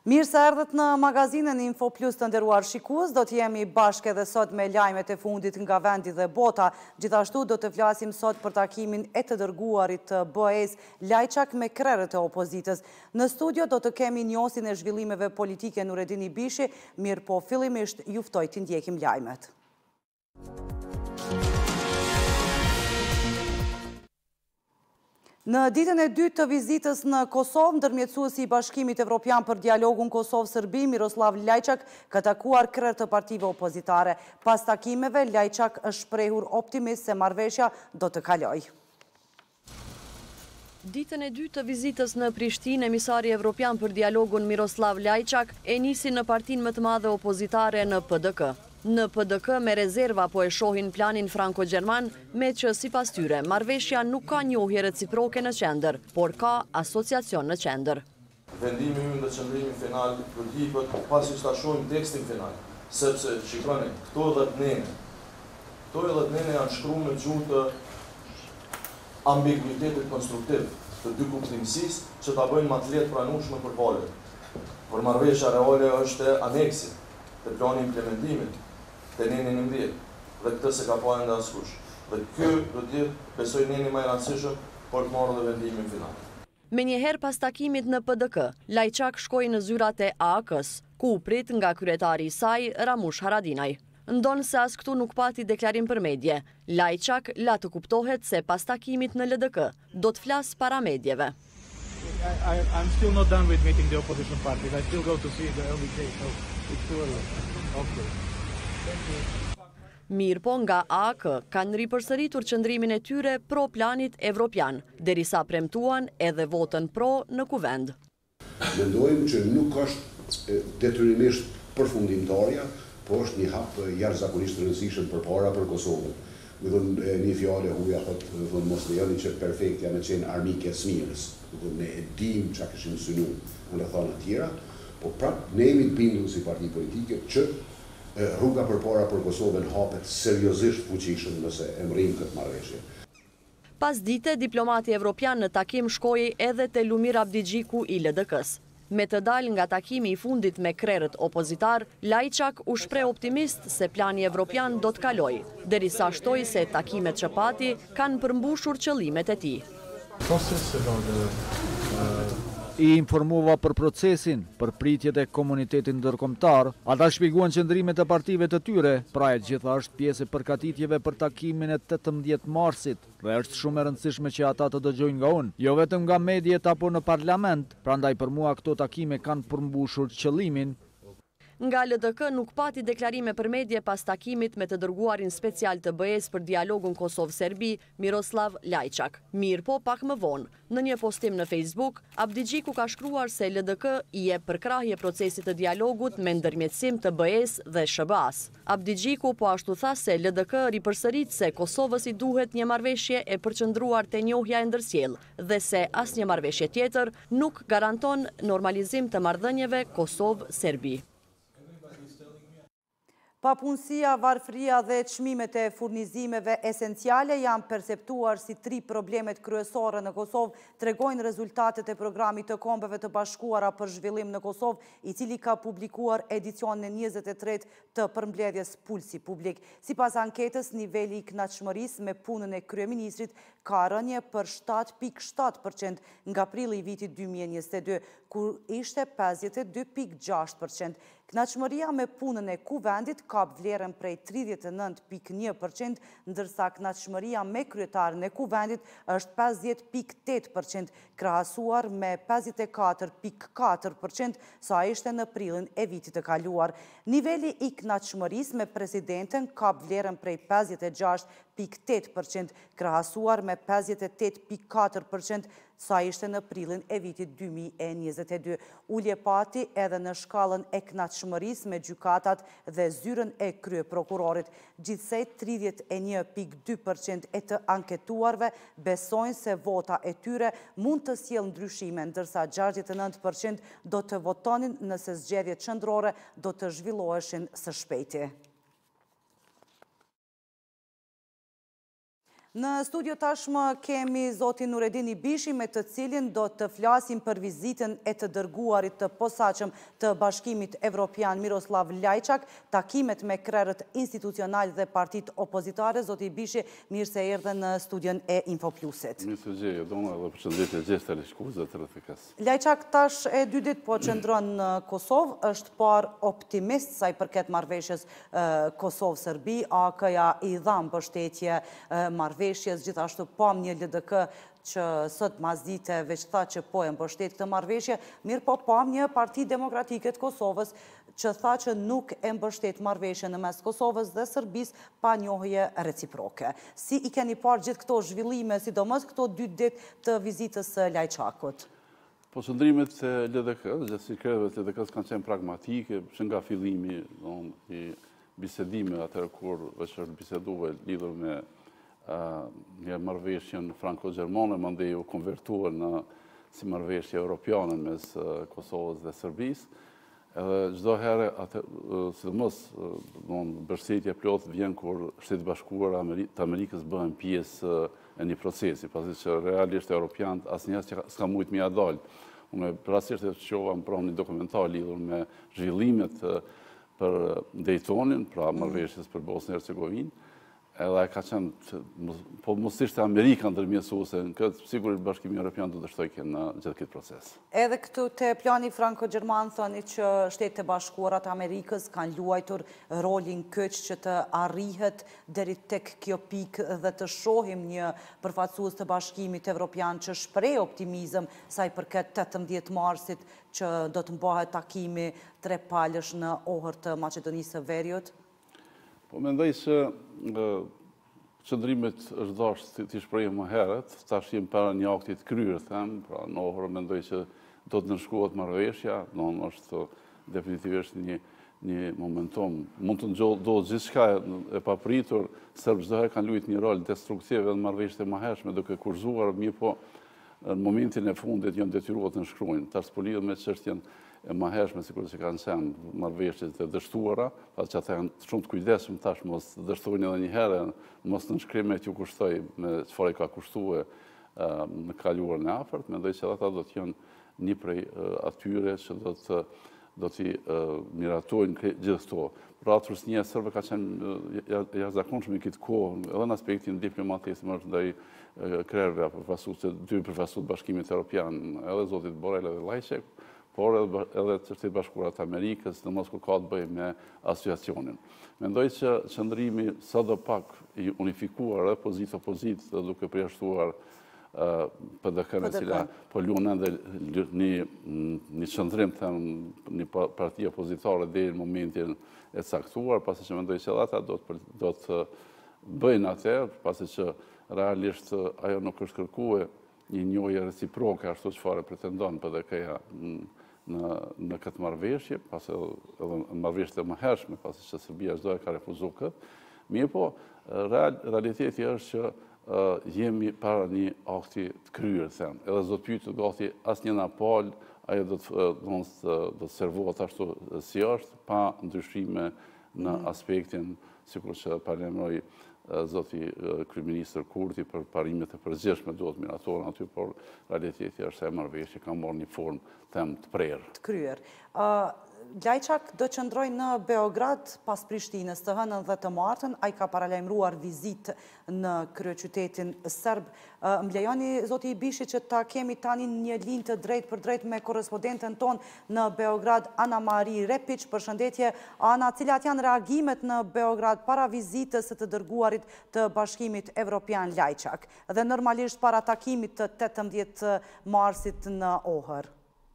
Mirë se erdhët në magazinën Info Plus të nderuar shikues, do të jemi bashkë edhe sot me lajmet e fundit nga vendi dhe bota. Gjithashtu do të flasim sot për takimin e të dërguarit të BE-s Lajçak me krerët e opozitës. Në studio do të kemi njohësin e zhvillimeve politike Nureddin Ibishi, mirë po fillimisht ju ftoj të ndjekim lajmet. Në ditën e dytë të vizitës në Kosovë, ndërmjetësuesi i Bashkimit Evropian për dialogun Kosovë-Serbi, Miroslav Lajçak, ka takuar krerët të partive opozitare. Pas takimeve, Lajçak është shprehur optimist se marrëveshja do të kalojë. Ditën e dytë të vizitës në Prishtinë, emisari evropian për dialogun Miroslav Lajçak e nisi në partinë më të madhe opozitare në PDK. Në PDK me rezerva po e shohin planin franko-gjerman, me që sipas tyre marrëveshja nuk ka njohje reciproke në qendër, por ka asociacion në qendër. Vendimi ynë dhe qëndrimi final përhipët pasi që ta shohim tekstin final, sepse shikoni, këto 10 nene janë shkruar në gjuhë të ambiguitetit konstruktiv të dy kuptimësisë që ta bëjnë më të lehtë pranueshme për palët. Por marrëveshja reale është aneksi të plani implementimit të neni 11, dhe këtë se ka pa ende askush. Dhe kjo do të jetë, besoj, neni më i rëndësishëm për të marrë dhe vendimin final. Me njëherë pas takimit në PDK, Lajçak shkoi në zyrat e AAK-s, ku u prit nga kryetari i saj, Ramush Haradinaj. Ndonë se as këtu nuk pati deklarim për medje, Lajçak la të kuptohet se pas takimit në LDK do të flas para medjeve. I'm still not done with meeting the opposition parties. I still go to see the early case, so it's too early. Okay. Mirë po nga AAK kanë ripërsëritur qëndrimin e tyre pro planit evropian, derisa premtuan edhe votën pro në kuvend. Mendojmë që nuk është detyrimisht përfundimtarja, po është një hap jashtëzakonisht rëndësishëm përpara për Kosovën. Me thënë një fjale huja thotë mos lejoni që perfektja me qenë armike smirës. Ne e dim çka kishim synu në thona tjera, po prap ne jemi të bindur si parti politike që rruga përpara për Kosovën hapet seriozisht fuqishëm nëse e mrim këtë marrëveshje. Pas dite, diplomati evropian në takim shkoi edhe te Lumir Abdigjiku i LDK-s. Me të dal nga takimi i fundit me krerët opozitar, Lajçak u shpreh optimist se plani evropian do të kalojë, derisa shtoi se takimet që pati kanë përmbushur qëllimet e tij. I informova për procesin, për pritjet e komunitetit ndërkombëtar, ata shpjeguan qëndrimet e partive të tyre, pra e gjitha është pjesë e përgatitjeve për takimin e 18 marsit, dhe është shumë e rëndësishme që ata të dëgjojnë nga unë, jo vetëm nga mediat apo në parlament, prandaj për mua këto takime kanë përmbushur qëllimin. Nga LDK nuk pati deklarime për medje pas takimit me të dërguarin special të BE-s për dialogun Kosovë-Serbi, Miroslav Lajçak. Mirë po pak më vonë, në një postim në Facebook, Abdigjiku ka shkruar se LDK i jep përkrahje procesit të dialogut me ndërmjetësim të BE-s dhe SHBA-s. Abdigjiku po ashtu tha se LDK ripërsërit se Kosovës i duhet një marrëveshje e përqendruar te njohja e ndërsjellë dhe se asnjë marrëveshje tjetër nuk garanton normalizim të marrëdhënieve Kosovë-Serbi. Papunësia, varfëria dhe çmimet e furnizimeve esenciale janë perceptuar si 3 problemet kryesore në Kosovë, tregojnë rezultatet e programit të Kombeve të Bashkuara për zhvillim në Kosovë, i cili ka publikuar edicionin e 23 të përmbledhjes Pulsi Publik. Sipas anketës, niveli i kënaqësisë me punën e kryeministrit ka rënje për 7.7% nga prilli i vitit 2022, kur ishte 52.6%. Kënaqësia me punën e kuvendit ka vlerën prej 39.1%, ndërsa kënaqësia me kryetarin e kuvendit është 50.8%, krahasuar me 54.4% sa ishte në prillin e vitit të kaluar. Niveli i kënaqësisë me presidenten ka vlerën prej 56.8%, krahasuar me 58.4% sa ishte në prillin e vitit 2022. Ulje pati edhe në shkallën e kënaqësisë me gjykatat dhe zyrën e kryeprokurorit. Gjithsej 31.2% e të anketuarve besojnë se vota e tyre mund të sjellë ndryshime, ndërsa 69% do të votonin nëse zgjedhjet qendrore do të zhvilloheshin së shpejti. Në studio tashmë kemi zotin Nuredin Ibishi me të cilin do të flasim për vizitën e të dërguarit të posaçëm të Bashkimit Evropian Miroslav Lajçak, takimet me krerët institucional dhe partit opozitare. Zoti Ibishi, mirë se erdhe në studion e Infoplusit. Mirë se gjejë, dona dhe përshëndetje gjithë të rishkuzë të rëfikas. Lajçak tash e 2 ditë po qëndron në Kosovë, është par optimist sa i përket marrëveshjes Kosovë-Serbi, AK-ja i dha mbështetje marrëveshjes, gjithashtu pam një LDK që sot mazdite veç tha që po e mbështet këtë marrëveshje, mirë po pam një Parti Demokratike të Kosovës që tha që nuk e mbështet marrëveshje në mes Kosovës dhe Serbis pa njohje reciproke. Si i keni parë gjithë këto zhvillime, sidomos këto 2 ditë të vizitës së Lajçakut? Po qëndrimet e LDK, dhe si kreve të LDK-s kanë qenë pragmatike, që nga fillimi i bisedime atër kur është biseduve lidhur me një marrëveshjen franko-gjermane, mandej u konvertuar në si marrëveshje europiane mes Kosovës dhe Serbisë. Edhe çdo herë, sidomos mbështetja plot vjen kur Shtetet Bashkuara të Amerikës bëhen pjesë e një procesi, pasi që realisht europianët asnjëherë që s'ka mujt mja dalë. Unë rastësisht e shqova më pranë një dokumentar lidhur me zhvillimet për Daytonin, pra marrëveshjes për Bosnjë Hercegovinë. Edhe ka qenë, po mos ishte Amerika ndërmjetësuese, në këtë sigurisht Bashkimi Evropian do të shtojke në gjithë këtë proces. Edhe këtu te plani franko-gjerman thoni që Shtetet e Bashkuara të Amerikës kanë luajtur rolin kyç që të arrihet deri tek kjo pikë dhe të shohim një përfaqësues të Bashkimit Evropian që shpreh optimizëm sa i përket 18 marsit që do të mbahet takimi trepalësh në Ohër të Maqedonisë së Veriut. Po mendoj që qëndrimet është dashur të shprehim më herët, tash jemi para një akti të kryer, them, pra në Ohër mendoj që do të nënshkohet marrëveshja, është definitivisht një momentum. Mund të ndodhë gjithçka e papritur, serbë çdo herë kanë luajtur një rol destruktiv në marrëveshjet e mëhershme, duke kurzuar, mirë po në momentin e fundit janë detyruar të nënshkruajnë. Tash po lidhet me çështjen e mëhershme, sikur që kanë qenë marrëveshjet e dështuara, pas që ata janë shumë të kujdesshëm tash mos dështojnë edhe një herë, mos nënshkrimet ju kushtoj me çfarë ka kushtuar në kaluarën e afërt, mendoj që ata do të jenë një prej atyre që do t'i miratojnë gjithë këto. Pra Rusnia sërbë ka qenë jashtëzakonshme këtë kohë, edhe në aspektin diplomatik, më është ndaj krerëve dy përfaqësues të Bashkimit Evropian, edhe zotit Borrell edhe Lajçak, por edhe të Shtetet Bashkuara të Amerikës, domos kur ka të bëjë me asociacionin. Mendoj që qëndrimi sadopak i unifikuar dhe opozit duke përjashtuar PDK-n e cila po luan edhe një qëndrim një parti opozitare deri në momentin e caktuar, pasi që mendoj që ata do të bëjnë atë, pasi që realisht ajo nuk është kërkuar një njohje reciproke ashtu çfarë pretendon PDK-ja në këtë marrëveshje, pasi edhe marrëveshjet e mëhershme, pasi që Serbia çdo herë ka refuzuar këtë. Mirë po, realiteti është që jemi para një akti të kryer, them. Edhe do të pyetë gati asnjë napal, ajo do të servohet ashtu si është, pa ndryshime në aspektin, sikur që parlemroi zoti kryeministër Kurti për parimet e përgjithshme duhet miratohen aty, por realiteti është se marrëveshja ka marrë një formë të prerë. Të kryer. Lajçak do qëndroj në Beograd pas Prishtinës të hënën dhe të martën, ai ka paralajmëruar vizitë në kryeqytetin serb. Më lejoni, zoti Ibishi, që ta kemi tani një linjë të drejt për drejt me korrespondenten ton në Beograd, Ana Mari Repić. Përshëndetje, Ana, cilat janë reagimet në Beograd para vizitës së të dërguarit të Bashkimit Evropian Lajçak dhe normalisht para takimit të 18 marsit në Ohër?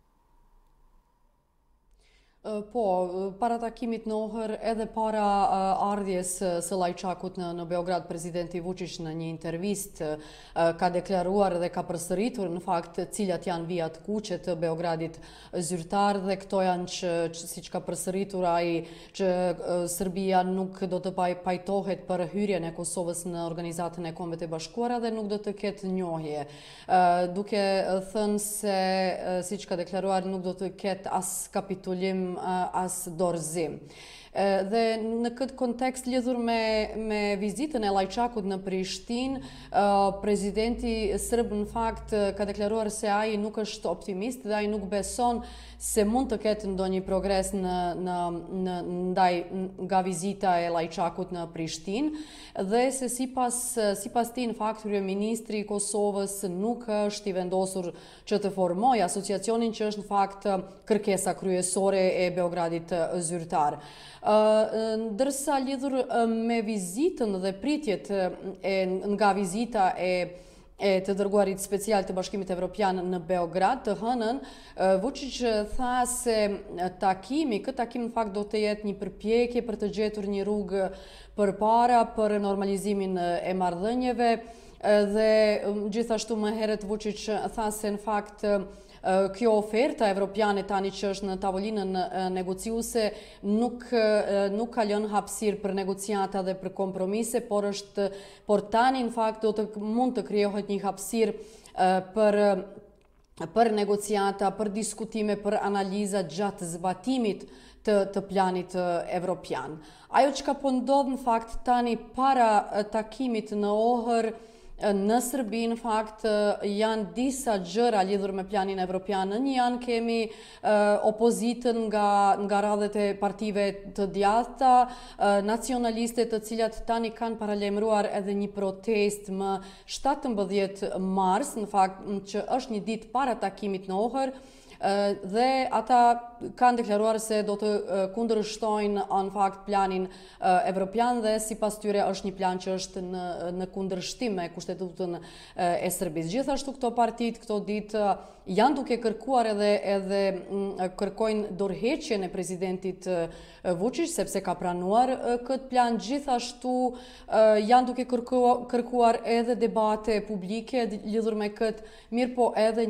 Po, para takimit në Ohër edhe para ardhjes së Lajçakut në Beograd, presidenti Vučić në një intervist ka deklaruar dhe ka përsëritur në fakt cilat janë vijat kuqe të Beogradit zyrtar dhe këto janë që siç ka përsëritur ai që Serbia nuk do të pajtohet për hyrjen e Kosovës në Organizatën e Kombeve të Bashkuara dhe nuk do të ketë njohje. Duke thënë se siç ka deklaruar nuk do të ketë as kapitulim as dorëzim. Dhe në këtë kontekst lidhur me vizitën e Lajçakut në Prishtinë, presidenti serb në fakt ka deklaruar se ai nuk është optimist dhe ai nuk beson se mund të ketë ndonjë progres ndaj nga vizita e Lajçakut në Prishtinë dhe se sipas tij në fakt kryeministri i Kosovës nuk është i vendosur që të formojë asociacionin që është në fakt kërkesa kryesore e Beogradit zyrtar. Ndërsa lidhur me vizitën dhe pritjet nga vizita e të dërguarit special të Bashkimit Evropian në Beograd të hënën, Vučić tha se këtë takim në fakt do të jetë një përpjekje për të gjetur një rrugë përpara për normalizimin e marrëdhënieve dhe gjithashtu më herët Vučić tha se në fakt kjo oferta evropiane tani që është në tavolinën negociuese nuk ka lënë hapësirë për negociata dhe për kompromise, por tani në fakt mund të krijohet një hapësirë për negociata, për diskutime, për analiza gjatë zbatimit të planit evropian. Ajo që ka po ndodh në fakt tani para takimit në Ohër në Serbi, në fakt, janë disa gjëra lidhur me planin evropian. Në një janë kemi opozitën nga radhët e partive të djathta, nacionaliste të cilat tani kanë paralajmëruar edhe një protest më 17 mars, në fakt që është një ditë para takimit në Ohër, dhe ata kanë deklaruar se do të kundërshtojnë në fakt planin evropian dhe sipas tyre është një plan që është në kundërshtim me kushtetutën e Serbisë. Gjithashtu këto partitë këto ditë janë duke kërkuar edhe kërkojnë dorëheqjen e presidentit Vučić sepse ka pranuar këtë plan. Gjithashtu janë duke kërkuar edhe debate publike lidhur me këtë, mirë po edhe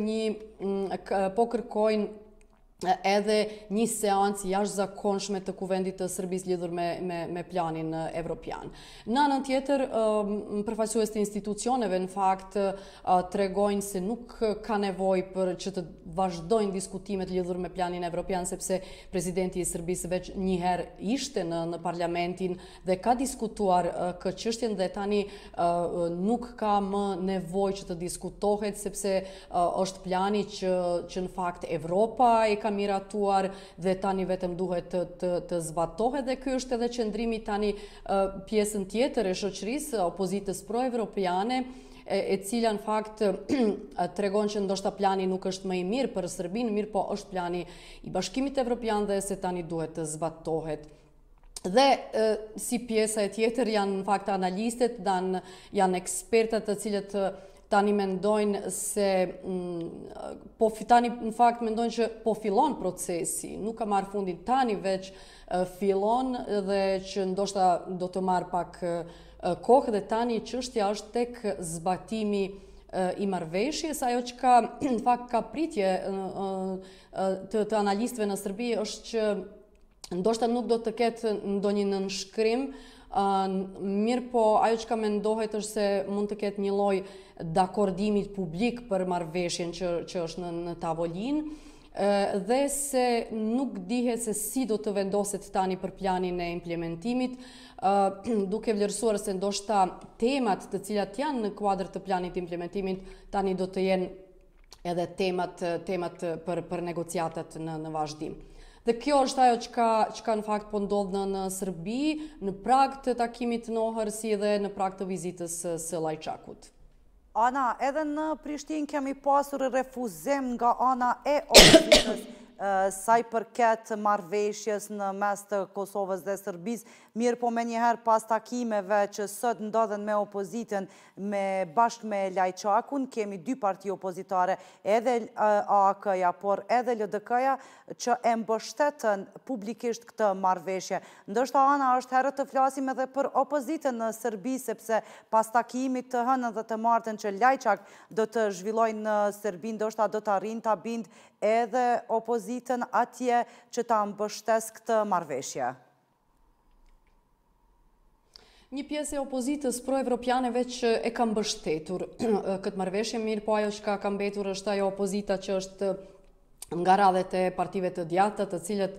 po kërkojnë edhe një seancë jashtëzakonshme të kuvendit të Serbisë lidhur me planin evropian. Në anën tjetër, përfaqësues të institucioneve në fakt tregojnë se nuk ka nevojë për që të vazhdojnë diskutimet lidhur me planin evropian sepse presidenti i Serbisë veç një herë ishte në parlamentin dhe ka diskutuar këtë çështje dhe tani nuk ka më nevojë që të diskutohet sepse është plani që në fakt Evropa e ka miratuar dhe tani vetëm duhet të zbatohet dhe ky është edhe qëndrimi tani pjesën tjetër e shoqërisë opozitës pro-evropiane e cila në fakt tregon që ndoshta plani nuk është më i mirë për Serbinë, mirë po është plani i Bashkimit Evropian dhe se tani duhet të zbatohet. Dhe si pjesa e tjetër janë në fakt analistët, janë ekspertët të cilët tani mendojnë se tani në fakt mendojnë që po fillon procesi, nuk ka marrë fundin tani veç fillon dhe që ndoshta do të marrë pak kohë dhe tani çështja është tek zbatimi i marrëveshjes. Ajo që në fakt ka pritje të analistëve në Serbi është që ndoshta nuk do të ketë ndonjë nënshkrim, mirë po ajo që ka mendohet është se mund të ketë një lloj dakordimit publik për marrëveshjen që është në tavolinë dhe se nuk dihet se si do të vendoset tani për planin e implementimit, duke vlerësuar se ndoshta temat të cilat janë në kuadër të planit të implementimit tani do të jenë edhe temat për negociatat në vazhdim. Dhe kjo është ajo që ka në fakt po ndodh në Serbi, në prag të takimit në Ohër, si edhe në prag të vizitës së Lajçakut. Ana, edhe në Prishtinë kemi pasur refuzim nga ana e opozitës saj përket marrëveshjes në mes të Kosovës dhe Serbisë, mirë po me njëherë pas takimeve që sot ndodhen me opozitën bashkë me Lajçakun, kemi dy parti opozitare, edhe AK-ja, por edhe LDK-ja, që e mbështetën publikisht këtë marrëveshje. Ndoshta ana është herë të flasim edhe për opozitën në Serbi, sepse pas takimit të hënën dhe të martën që Lajçak do të zhvillojnë në Serbi, ndoshta do të arrijnë ta bind edhe opozitën atje që ta mbështes këtë marrëveshje. Një pjesë e opozitës pro-evropiane veç e ka mbështetur këtë marrëveshje, mirë po ajo që ka mbetur është ajo opozita që është nga radhët e partive të djathta, të cilët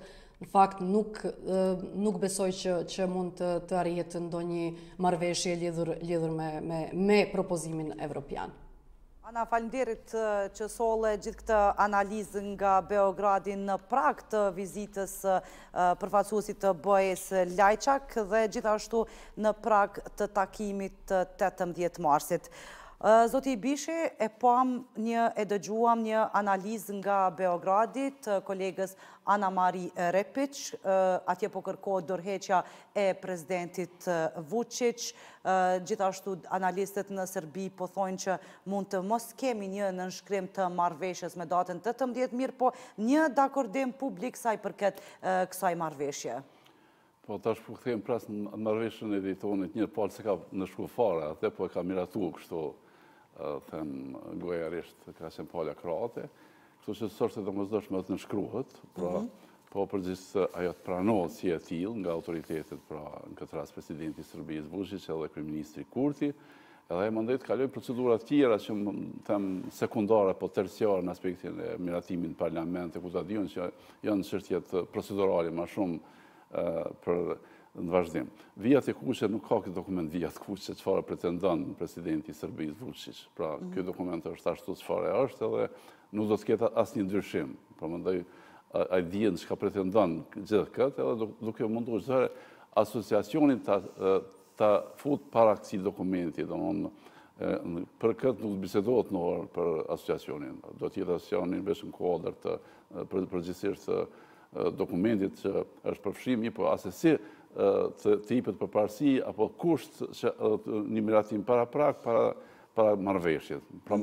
Në fakt, nuk besoj që mund të arrihet ndonjë marrëveshje lidhur me propozimin evropian. Ana, faleminderit që solle gjithë këtë analizë nga Beogradi në prag të vizitës përfaqësuesit të BE-s Lajçak dhe gjithashtu në prag të takimit të 18 marsit. Zoti Bishi, e dëgjuam një analizë nga Beogradi të kolegës Ana Mari Repic, atje po kërkohet dorëheqja e presidentit Vučić. Gjithashtu analistët në Serbi po thonë që mund të mos kemi një nënshkrim të marrëveshjes me datën 18 mirë, po një dakordim publik sa i përket kësaj marrëveshje. Po tash po kthejmë pras në marrëveshjen e editonit një palë se ka në shku fare, atë po e ka miratu kështu them gojarisht ka qenë pala kroate, kështu që sërse të mëzdëshme të nëshkruhet, pra po përgjithë ajo të pranohet si e tillë nga autoritetet, pra në këtë rast presidenti i Serbisë Vučić edhe kryeministri Kurti, edhe e mandej të kalojnë procedura tjera që them sekundare po terciare në aspektin e miratimin në parlament, ku ta diun që janë çështjet procedurale më shumë për në vazhdim. Vijat e kuqe nuk ka këtë dokument vijat kuqe çfarë pretendon presidenti i Serbisë Vučić. Pra, ky dokument është ashtu çfarë është edhe nuk do të ketë asnjë ndryshim. Prandaj ai dihet çka pretendon gjithë këtë edhe duke munduar çdo asociacionin ta fut para këtij dokumenti, domthonë për këtë nuk bisedohet në orë për asociacionin. Do të jetë asociacioni veç në kuadër të përgjithsisht dokumentit që është përfshirë, po asesi të jepet përparësi apo kusht që një miratim para prag, para marrëveshjes.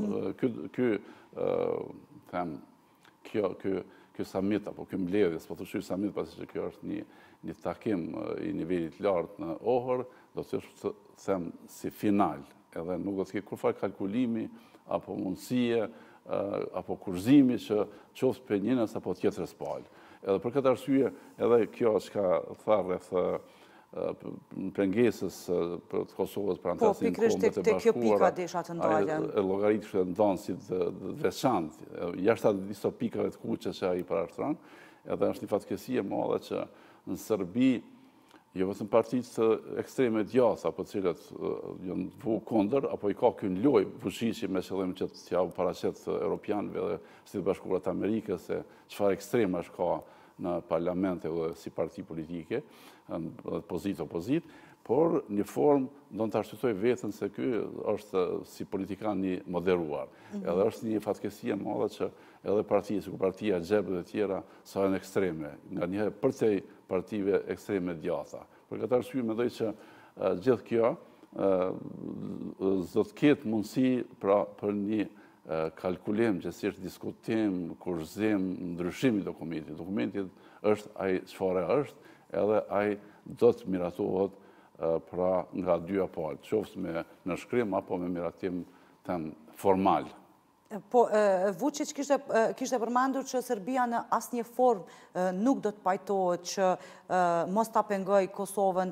Ky summit apo ky mbledhje, po thosh summit pasi që kjo është një takim i nivelit lartë në Ohër, do të them si final, edhe nuk do të ketë kurfar kalkulimi apo mundësie apo kurzimi që qoftë për njënës apo tjetrës palë. Edhe për këtë arsye, edhe kjo që tha rreth pengesës për Kosovës për anëtarësinë në Kombet e Bashkuara, e llogaritshme ndanësit veçantë, jashtë disa pikave të kuqe që ai parashtron, edhe është një fatkeqësi e madhe që në Serbi jo vetëm partitë ekstreme djathtë apo të cilat janë vu kundër, apo i ka ky lojë Vučići me qëllim që t'ja paraqet europianëve dhe Shtetet Bashkuara të Amerikës se çfarë ekstremash ka në parlament edhe si parti politike, pozitë opozit, por një formë do të arsyetoj veten se ky është si politikan një moderuar. Edhe është një fatkeqësi e madhe që edhe partia, sikur partia Xhep dhe tjera, sa janë ekstreme, nganjëherë përcej partive ekstreme djatha. Për këtë arsye mendoj që gjithë kjo do të ketë mundësi për një kalkulim, gjithsesi diskutim, kurzim, ndryshim i dokumentit. Dokumenti është ai çfarë është, edhe ai do të miratohet pra nga dyja palët, qoftë me nënshkrim apo me miratim formal. Po, Vučić kishte përmendur që Serbia në asnjë formë nuk do të pajtohet që mos ta pengoj Kosovën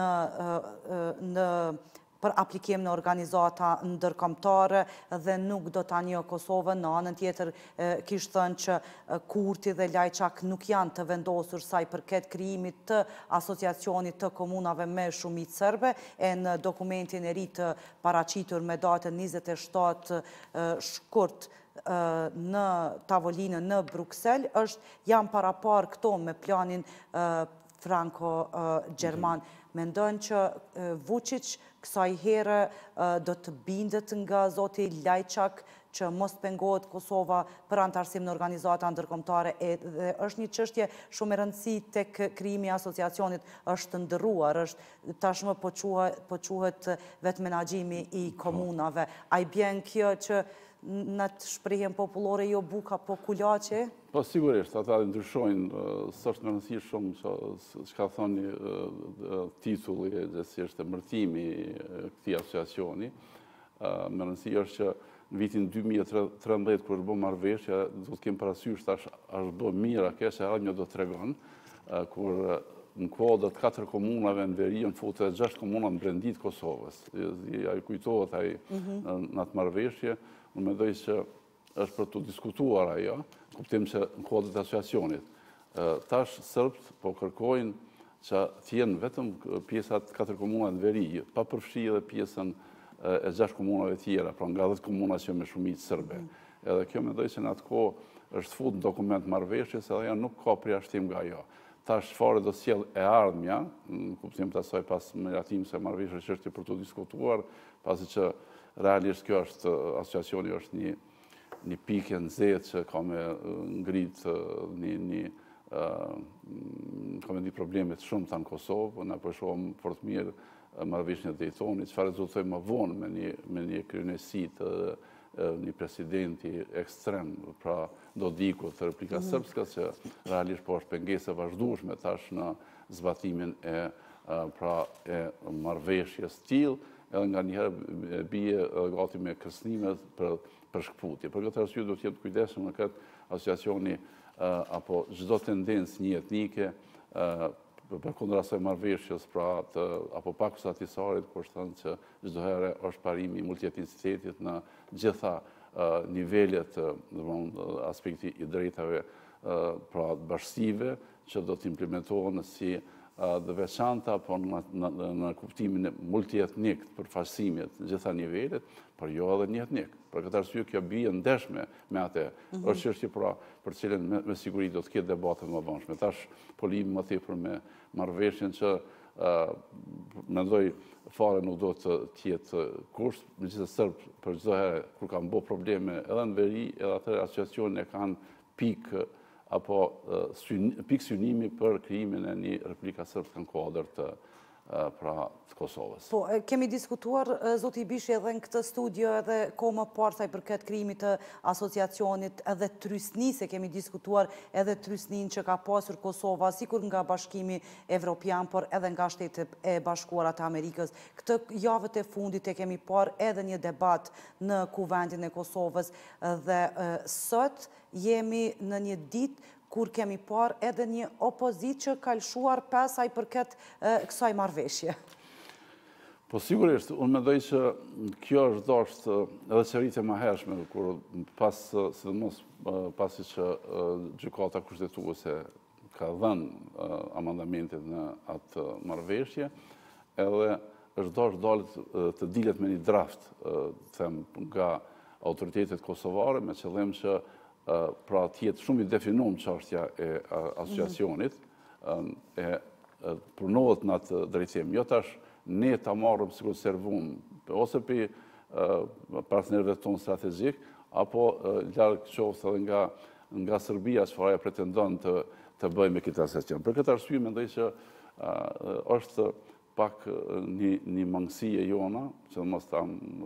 për aplikim në organizata ndërkombëtare dhe nuk do ta njohë Kosovën. Në anën tjetër kishte thënë që Kurti dhe Lajçak nuk janë të vendosur sa i përket krijimit të asociacionit të komunave me shumicë serbe, e në dokumentin e ri të paraqitur me datën 27 shkurt në tavolinën në Bruksel janë parapar këto me planin franko-gjerman. Mendojnë që Vučić kësaj here do të bindet nga zoti Lajçak që mos pengohet Kosova për anëtarësim në organizata ndërkombëtare, dhe është një çështje shumë e rëndësishme tek krijimi i asociacionit, është ndërruar, është tashmë po quhet vetë menaxhimi i komunave. Ai bjen kjo që në të shprehjen popullore jo buka po kulaçe? Po sigurisht, ata ndryshojnë, s'është më rëndësishme shumë çka thoni titulli gjithsesi emërtimi i këtij asociacioni. Më rëndësi është që në vitin 2013 kur bë marrëveshja, do të kemi parasysh tash është bë mirë a keq, ajo do të tregon kur në kuadër të 4 komunave në veriun futet 6 komuna në brendit Kosovës. Ai kujtohet ai në atë marrëveshje. Unë mendoj që është për të diskutuar ajo, kuptim që në kuadër të asociacionit. Tash sërbët po kërkojnë që t'jenë vetëm pjesat 4 komunat në veri, pa përfshi edhe pjesën e 6 komunave tjera, pra nga 10 komuna që me shumicë sërbe. Edhe kjo mendoj që në atë kohë është fut në dokument marrëveshjes edhe ajo nuk ka përjashtim nga ajo. Tash çfarë do sjell e ardhmja, në kuptim të asaj pas miratim se marrëveshja është çështje për të diskutuar, pasi që realisht kjo është asociacioni është një pikë nxehtë që ka me ngrit një probleme të shumta në Kosovë, na po shohim fort mirë marrëveshjen e Daytonit, çfarë rezultoi më vonë me një kryeniesi të një presidenti ekstrem, pra Dodiku të Republikës Srpskës, që realisht po është pengesë e vazhdueshme tash në zbatimin e marrëveshjes tillë, edhe nga njëherë bie gati me kërcënimet për shkputje. Për këtë arsye do të jetë kujdesshëm në këtë asociacioni apo çdo tendencë një etnike përkundër asaj marrëveshjes apo pakusatisarit, kur thënë që çdo herë është parimi i multietnicitetit në gjitha nivelet, aspekti i drejtave bashkësive që do të implementohen si dhe veçanta, po në kuptimin e multietnik të përfaqësimit në gjitha nivelet, por jo edhe një etnik. Për këtë arsye kjo bie ndeshme me atë. Është çështje për cilën me siguri do të ketë debate më vonshme. Tash polimi më tepër me marrëveshjen që mendoj fare nuk do të jetë kusht, megjithëse Serbë për çdo herë kur kanë bërë probleme edhe në veri, edhe atë asociacionin e kanë pikë apo pikë synimi për krijimin e një Republika Srpske në kuadër të Kosovës. Po, kemi diskutuar, zoti Bishi, edhe në këtë studio edhe kohë më parë sa i përket krijimit të asociacionit edhe trysnisë, kemi diskutuar edhe trysnin që ka pasur Kosova, sikur nga Bashkimi Evropian, por edhe nga Shtetet e Bashkuara të Amerikës. Këtë javët e fundit e kemi parë edhe një debat në Kuvendin e Kosovës dhe sot jemi në një ditë kur kemi parë edhe një opozit që ka lëshuar pesaj përket kësaj marrëveshje. Po sigurisht, unë mendoj që kjo është dashtë edhe qeverisja më hershme, kur sidomos pasi që gjykata kushtetuese ka dhënë amandamentet në atë marrëveshje, edhe është dashtë dalet të dilet me një draft, them, nga autoritetet kosovare, me qëllim që pra tjetë shumë i definuar çështja e asociacionit, punohet në atë drejtim. Jo tash ne ta marrim sikur servum, ose për partnerëve tonë strategjik, apo larg qoftë edhe nga Serbia çfarë ajo pretendon të bëjë me këtë asociacion. Për këtë arsye mendoj që është pak një mangësi e jona, që mos ta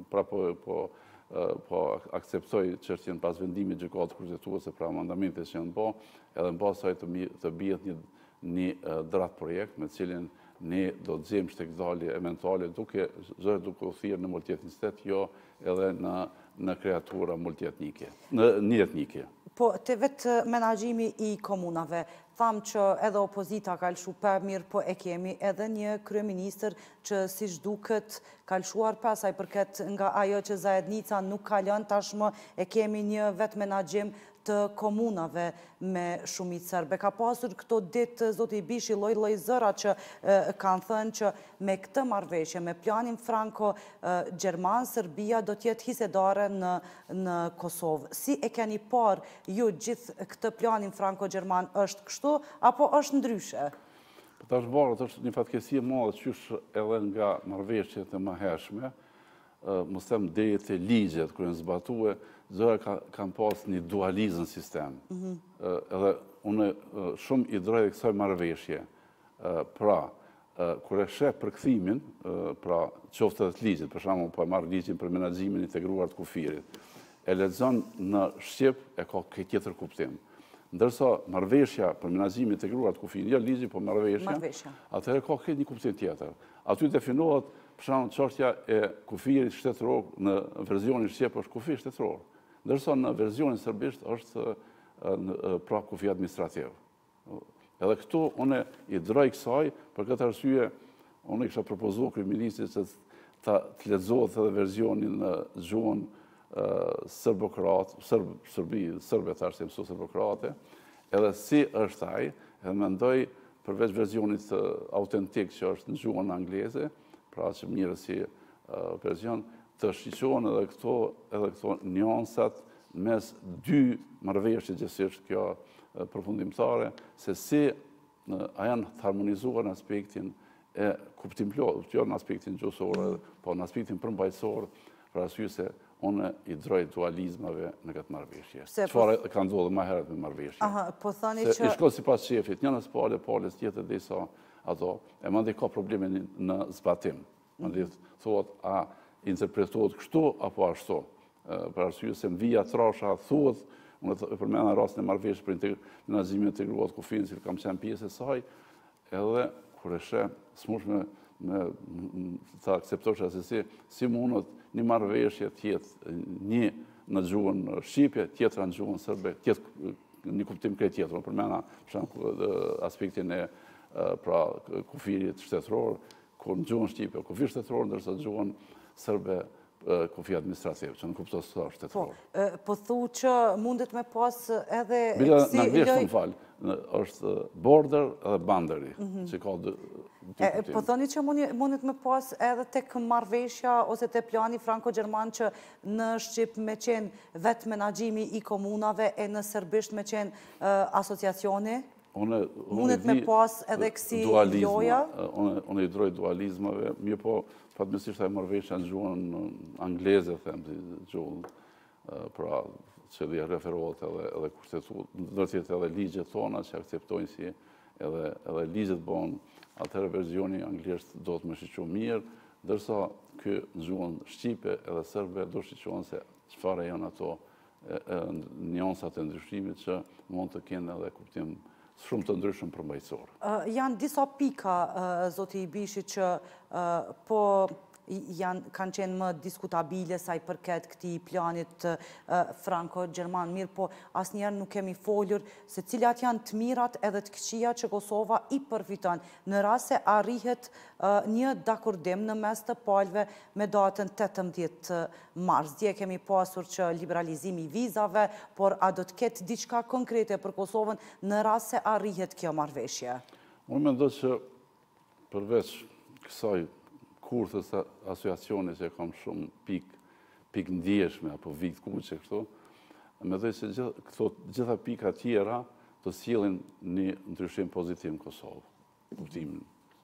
po akceptoj çështjen pas vendimit gjykatës kushtetuese për amandamentet që janë bë, edhe në bazë saj të bihet një draft projekt me cilin ne do të gjejmë shtekdalje eventuale duke u thirrë në multietnicitet, jo edhe në kreatura multietnike, një etnike. Po, të vetë menaxhimi i komunave, thamë që edhe opozita ka lëshu për mirë, po e kemi edhe një kryeministër që si duket ka lëshuar pesaj përket nga ajo që zajednica nuk ka lënë, tashmë e kemi një vetë menaxhim të komunave me shumicë serbe. Ka pasur këto ditë, zoti Bishi, lloj zëra që kanë thënë që me këtë marrëveshje, me planin franko-gjerman, Serbia do të jetë hisedare në Kosovë. Si e keni parë ju gjithë këtë planin franko-gjerman, është kështu, apo është ndryshe? Tash barët është një fatkeqësi e madhe qysh edhe nga marrëveshjet e mëhershme, mos them deri te ligjet kur janë zbatuar, zëra kanë pas një dualizëm sistem. Edhe unë shumë i drejt kësaj marrëveshje. Pra, kur e sheh përkthimin, pra qoftë edhe të ligjit, për shembull, po e marr ligjin për menaxhimin integruar të kufirit, e lexon në shqip e ka këtë tjetër kuptim. Ndërsa marrëveshja për menaxhimin integruar të kufirit, jo ligji, po marrëveshja, atëherë ka këtë një kuptim tjetër. Aty definohet për shembull çështja e kufirit shtetëror në versionin shqip është kufi shtetëror, ndërsa në versionin serbisht është pra kufi administrativ. Edhe këtu unë i droj kësaj, për këtë arsye unë kisha propozuar kryeministrit që të lexohet edhe versionin në gjuhën serbe tash se mësu serbokrate, edhe si është ai, edhe mendoj përveç versionit autentik që është në gjuhën angleze, pra që mirë si version, të shqiqohen edhe këto njansat mes dy marrëveshje gjithsesi kjo përfundimtare, se si a janë të harmonizuar në aspektin e kuptim plot, jo në aspektin gjuhësor, po në aspektin përmbajtësor, për arsye se unë i droj dualizmave në këtë marrëveshje. Çfarë ka ndodhur më herët me marrëveshje? Po thoni që i shkon sipas shefit, njënës palës tjetër dhe sa ato, e mandej ka probleme në zbatim. Mandej thuhet a interpretohet kështu apo ashtu. Për arsye se mvija trasha thuhet, unë e përmenda rastin e marrëveshjes për menaxhimin integruar të kufijës, që kam qenë pjesë e saj, edhe kur e sheh smush me ta akceptosh se si mundet një marrëveshje të jetë një në gjuhën shqipe, tjetra në gjuhën serbe, një kuptim krejt tjetër. Unë përmenda për shembull aspektin e pra kufirit shtetëror, kur në gjuhën shqipe kufi shtetëror, ndërsa në gjuhën serbe kufi administrativ, që në kuptohet së shtetëror. Po thu që mundet me pas edhe... Bila në anglisht më falë, është border edhe boundary, që ka dy kuptim. Po thoni që mundet me pas edhe tek marrëveshja ose te plani franko-gjerman që në Shqip me qenë vetë menaxhimi i komunave e në serbisht me qenë asociacioni? Mundet me pas edhe kësi loja? Unë i droj dualizmave, mirë po fatmirësisht e marrëveshja në gjuhën angleze, them, gjuhën, pra që dhe referohet edhe kushtetut, ndërtjet edhe ligjet tona që akceptojnë si edhe ligjet bon, atëherë versioni anglisht do të më shqiqo mirë, dërsa kë në gjuhën shqipe edhe serbe do shqiqohen se çfarë janë ato njansat e ndryshimit që mund të kenë edhe kuptim shumë të ndryshëm përmbajtësor. Janë disa pika, zoti Ibishi, që po kanë qenë më diskutabile sa i përket këtij planit franko-gjerman, mirë po asnjëherë nuk kemi folur se cilat janë të mirat edhe të këqija që Kosova i përfiton në rast se arrihet një dakordim në mes të palëve me datën 18 mars. Dje kemi pasur që liberalizimi i vizave, por a do të ketë diçka konkrete për Kosovën në rast se arrihet kjo marrëveshje? Unë mendoj që përveç kësaj kurthës asociacione që kam shumë pik ndjeshme, apo vit kuqe kështu, mendoj se gjitha pika tjera të sjellin një ndryshim pozitiv në Kosovë. Kuptimin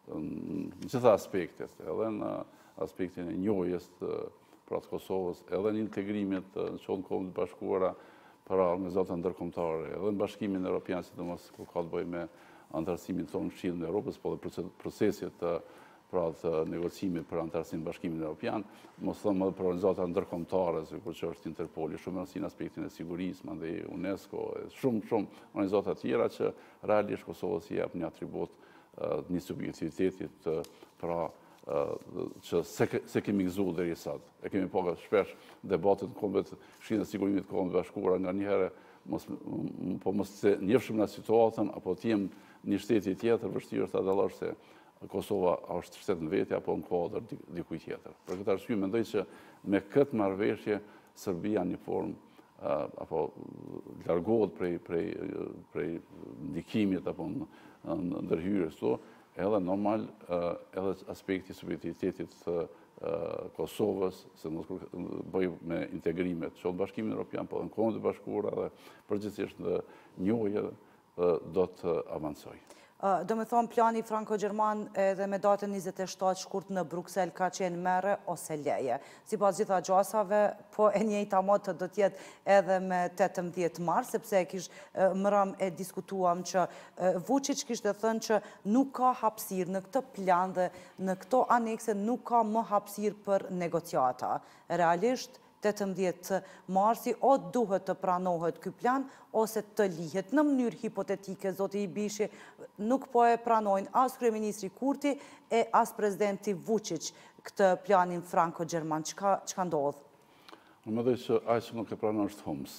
në gjitha aspektet, edhe në aspektin e njohjes të Kosovës, edhe në integrimit në çonë Kombëve të Bashkuara para organizata ndërkombëtare, edhe në Bashkimin Evropian, sidomos kur ka të bëjë me antarësimin tonë në Këshillin e Evropës, po dhe proceset të negocimit për antarësimin në Bashkimin Evropian, mos thëmë edhe për organizata ndërkombëtare, sikur që është Interpoli, shumë në aspektin e sigurisë, mandej UNESCO, shumë organizata tjera që realisht Kosovës i jep një atribut një subjektivitetit pra që se kemi gëzu deri sot. E kemi pa shpesh debatet në kombet Këshillin e Sigurimit të Kombëve të Bashkuara, nga njëherë po mos se njefshim në situatën apo t'jem një shteti tjetër, vështirë të dallosh se Kosova është shtet në veti apo në kuadër dikuj tjetër. Për këtë arsye mendoj që me këtë marrëveshje Serbia në një formë apo largohet prej ndikimit apo ndërhyrjes këtu, edhe normal edhe aspekti subjektivitetit të Kosovës, se mos bëj me integrimet, që në Bashkimin Evropian, po në Kombët e Bashkuara dhe përgjithsisht në njohje do të avancoj. Do me thonë plani franko-gjerman edhe me datën 27 shkurt në Bruksel ka qenë mere ose leje. Si pas gjitha gjasave, po e njëjta motë do tjetë edhe me 18 mars, sepse mërëm e diskutuam që Vučić kishte thënë që nuk ka hapësirë në këtë plan dhe në këto anekse nuk ka më hapësirë për negociata. Realisht, 18 marsi, o duhet të pranohet ky plan, ose të lihet në mënyrë hipotetike, zoti Ibishi, nuk po e pranojnë as kryeministri Kurti e as presidenti Vučić këtë planin franko-gjerman. Çka ndodh? Unë mendoj që ai që nuk e pranon është humës.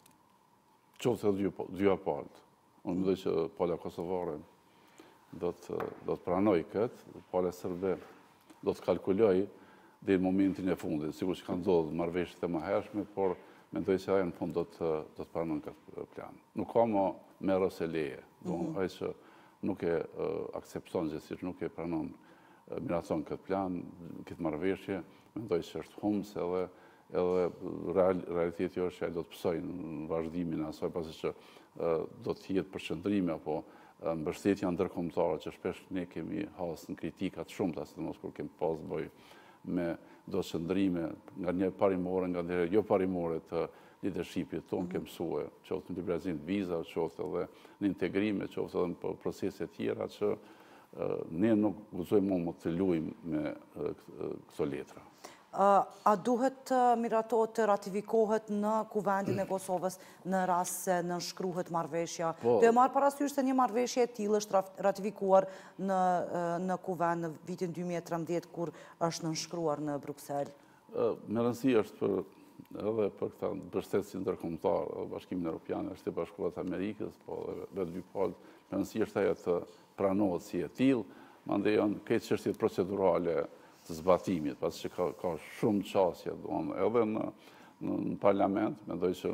Qoftë edhe dyja palët. Unë mendoj që pala kosovare do të pranoj këtë, pala serbe do të kalkuloj dhe në momentin e fundit, sikur që kanë ndodhur marrëveshjet e mëhershme, por mendoj se ajo në fund do të pranon këtë plan. Nuk ka më merë ose leje. Ai që nuk e akcepton gjithësisht, nuk e pranon miraton këtë plan, këtë marrëveshje, mendoj që është humës edhe realiteti është që ai do të pësoj në vazhdimin e asaj, pasi që do të jetë përqendrime apo mbështetja ndërkombëtare që shpesh ne kemi hasë në kritikat shumëta, sidomos kur kemi pas bëj me do qëndrime nga një parimore, nga një jo parimore të leadershipit tonë kemi mësue, qoftë në liberalizim të viza, qoftë edhe në integrime, qoftë edhe në procese tjera që ne nuk gëzojmë më të luajmë me këto letra. A duhet mirato të ratifikohet në kuvendin e Kosovës në rast se nënshkruhet marrëveshja? Do e marrë parasysh se një marrëveshje e tillë është ratifikuar në kuvend në vitin 2013 kur është nënshkruar në Bruksel. Me rëndësi është edhe për këta mbështetësi ndërkombëtar, Bashkimin Evropian, Shtetet e Bashkuara të Amerikës, po edhe dy palët, me rëndësi është ajo të pranohet si e tillë, mandej janë këtë çështjet procedurale të zbatimit, pasi që ka shumë qasje, edhe në parlament, mendoj që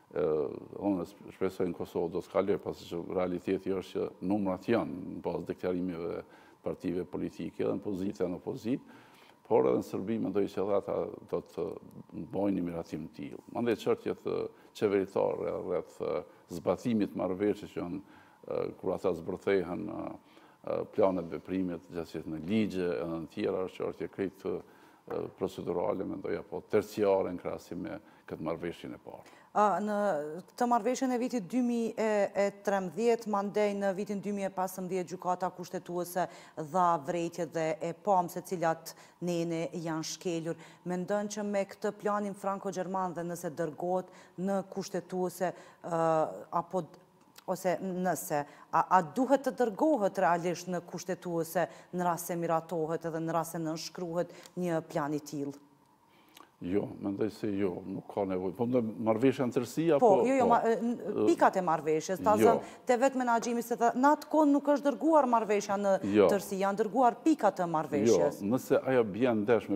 unë shpresoj në Kosovë do të kaloj, pasi që realiteti është që numrat janë në bazë deklarimeve partive politike, edhe në pozitë e në opozitë, por edhe në Serbi mendoj që edhe ata do të bëjnë një miratim të tillë. Mandej çështjet qeveritare rreth zbatimit marrëveshjes që janë kur ata zbërthehen planet veprimit, gjithësisht në ligje edhe në tjera, është e krejt procedurale, mendoj, apo terciare në krahasim me këtë marrëveshjen e parë. Në këtë marrëveshjen e vitit 2013, mandej në vitin 2015, gjykata kushtetuese dha vrejtje dhe e pam se cilat nene janë shkelur. Mendon që me këtë planin franko-gjerman dhe nëse dërgohet në kushtetuese apo ose nëse, a duhet të dërgohet realisht në kushtetuese në rast se miratohet edhe në rast se nënshkruhet një plan i tillë? Jo, mendoj se jo, nuk ka nevojë. Po në marrëveshja në tërësi apo pikat e marrëveshjes, ta zënë te vetë menaxhimi se në atë kohë nuk është dërguar marrëveshja në tërësi, janë dërguar pikat e marrëveshjes. Jo, nëse ajo bjen ndesh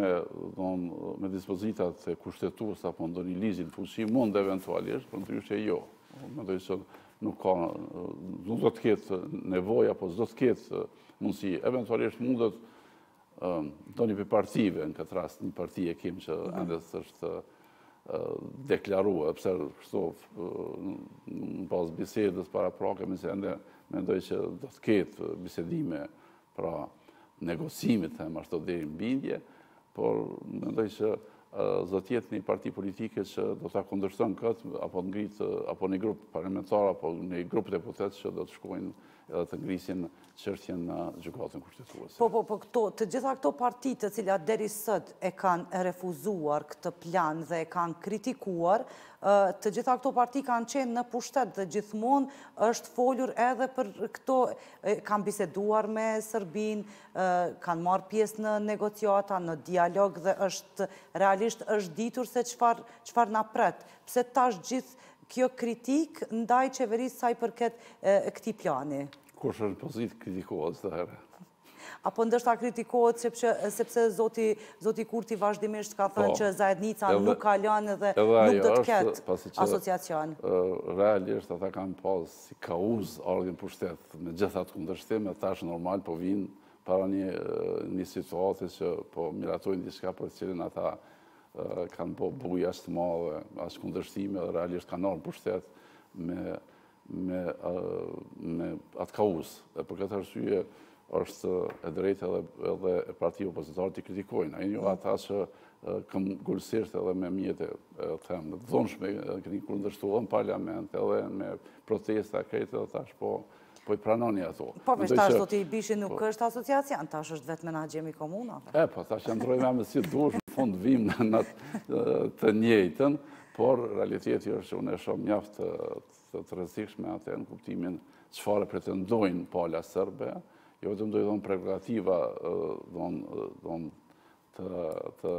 me dispozitat e kushtetues apo ndonjë ligj në fuqi, mund eventualisht, por ndryshe jo. Mendoj se nuk do të ketë nevojë apo s'do të ketë mundësi. Eventualisht mundet do një partive, në këtë rast një parti e kim që endes është deklaruar, pse kështu në bazë bisedës para prakave, se ende mendoj që do të ketë bisedime pra negocimit, them ashtu deri në bindje, por mendoj që do të jetë një parti politike që do ta kundërshton këtë, apo një grup parlamentar, apo një grup deputet që do të shkojnë edhe të ngrisin çështjen në gjykatën kushtetuese. Po, të gjitha këto parti të cilat deri sot e kanë refuzuar këtë plan dhe e kanë kritikuar, të gjitha këto parti kanë qenë në pushtet dhe gjithmonë është folur edhe për këto, kanë biseduar me Serbin, kanë marrë pjesë në negociata, në dialog dhe realisht është ditur se çfarë na pret. Pse tash gjithë kjo kritik ndaj qeverisë sa i përket këtij plani? Kush është në pozitë kritikohet çdo herë? Apo ndoshta kritikohet sepse zoti Kurti vazhdimisht ka thënë që Zajednica nuk ka lënë dhe nuk do të ketë asociacion. Realisht ata kanë pas si kauz ardhin pushtet me gjitha të kundërshtime, tash normal po vinë para një situate që po miratojnë diçka për cilin ata kanë po buja të madhe, as kundërshtime dhe realisht kanë ardhur pushtet me atë kauz. Dhe për këtë arsye është e drejtë edhe e parti opozitare të kritikojnë. Ai jo ata që kanë gulësisht edhe me mjete them të dhunshme keni kundërshtuar në parlament edhe me protesta këtë dhe tash po i pranoni ato. Po veç tash zoti Bishi nuk është asociacion, tash është vetë menaxhimi i komunave. Po tash ndrojmë me si dush, në fund vim në të njëjtën, por realiteti është që unë e shoh mjaft të rrezikshme atë në kuptimin çfarë pretendojnë pala serbe, jo vetëm do i thonë prerogativa të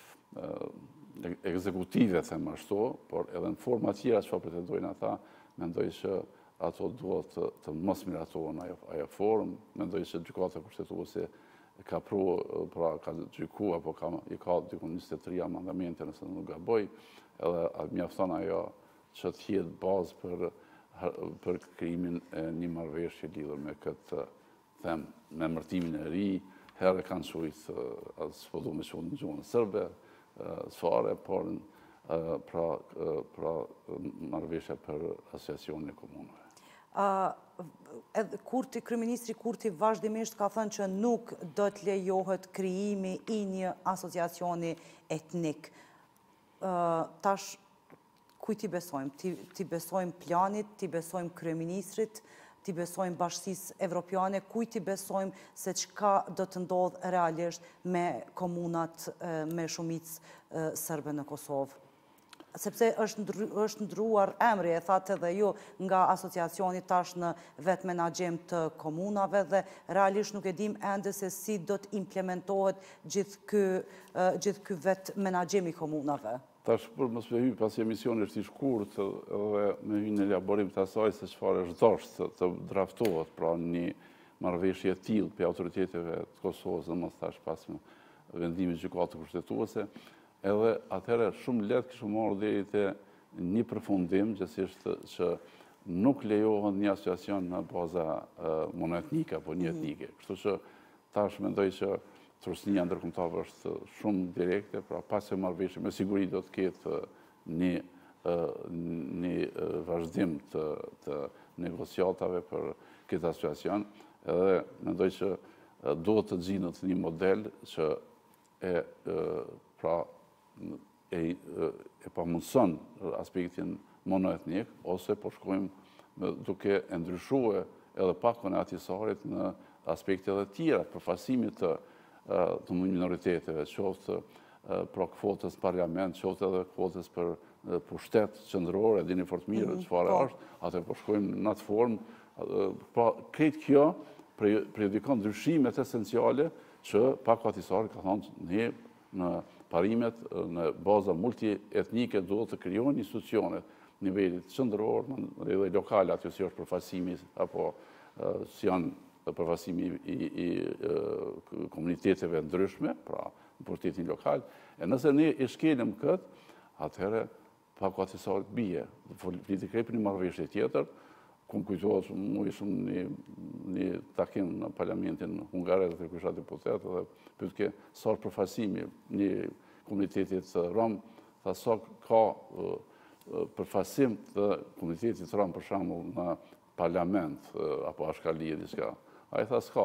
ekzekutive, them ashtu, por edhe në forma tjera çfarë pretendojnë ata, mendoj që ato duhet të mos miratohen ajo formë. Mendoj që gjykata kushtetuese ka pra ka gjykuar apo i ka diku 23 amandamente nëse nuk gaboj, edhe mjafton ajo që të jetë bazë për për krijimin e një marrëveshje lidhur me këtë them, me emërtimin e ri, herë kanë thujt s'po du me thonë në gjuhën serbe, sfare, por pra marrëveshja për asociacionin e komunave. Kryeministri Kurti vazhdimisht ka thënë që nuk do të lejohet krijimi i një asociacioni etnik. Tash, kuj ti besojmë? Ti besojmë planit, ti besojmë kryeministrit, ti besojmë bashkësisë evropiane, kuj ti besojmë se çka do të ndodhë realisht me komunat me shumicë serbe në Kosovë? Sepse është ndruar emri, e thatë edhe ju, nga asociacioni tash në vetë menaxhem të komunave dhe realisht nuk e dim ende se si do të implementohet gjithë ky vetë menaxhem i komunave. Tash për mos me hy pas emisioni është i shkurt edhe me hy në elaborim të asaj se çfarë është dashur të draftohet pra një marrëveshje e tillë për autoriteteve të Kosovës dhe mos tash pas vendimit të gjykatës kushtetuese. Edhe atëherë shumë lehtë kishë marrë deri te një përfundim, gjithsesi që nuk lejohet një asociacion në baza monoetnike apo një etnike. Kështu që tash mendoj që trusnia ndërkombëtare është shumë direkte, pra pas së marrëveshjes me siguri do të ketë një vazhdim të negociatave për këtë asociacion, edhe mendoj që duhet të gjinet një model që e pamundson aspektin monoetnik, ose po shkojmë duke e ndryshuar edhe pakon e atisarit në aspekte edhe tjera, përfasimit të minoriteteve, qoftë pra kvotës parlament, qoftë edhe kvotës për pushtet qendror, e dini fort mirë çfarë është, atë po shkojmë në atë formë, pra këtë kjo prejudikon ndryshimet esenciale që pak atisari ka thonë në parimet në baza multietnike duhet të krijohen institucionet nivelit qendror dhe lokal, aty si është përfaqësimi apo si janë përfaqësimi i komuniteteve ndryshme, pra në pushtetin lokal. E nëse ne e shkelim këtë, atëherë pakuatisarit bie. Flitë krejt një marrëveshje tjetër, ku më kujtohet mu ishëm një takim në parlamentin hungares dhe kërkësha deputet, dhe pyetke sa është përfaqësimi një komunitetit rom, tha sa ka përfaqësim të komunitetit rom për shembull në parlament apo ashkalli e diçka. Ai tha s'ka.